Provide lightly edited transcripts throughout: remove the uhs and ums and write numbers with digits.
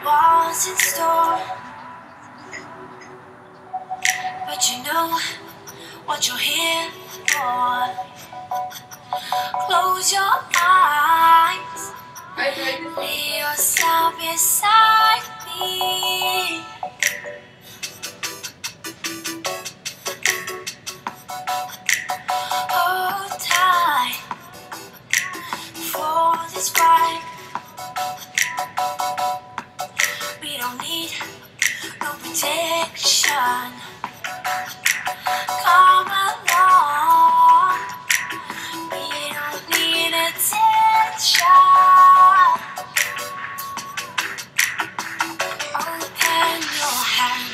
what's in store, but you know what you're here for. Close your eyes, lay yourself beside me. Hold tight for this ride. We don't need no protection. Come along, we don't need attention. Open your hand,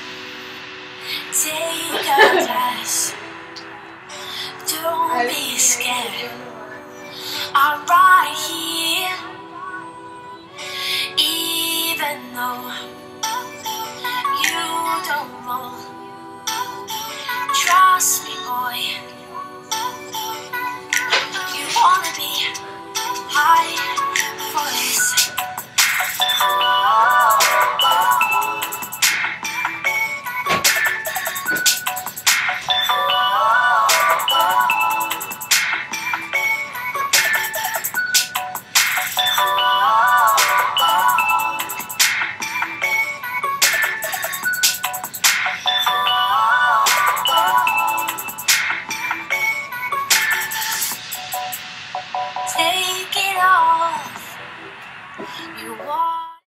take a glass. Don't be scared, I'm right here. Even though you don't know, trust me, boy. You wanna be high.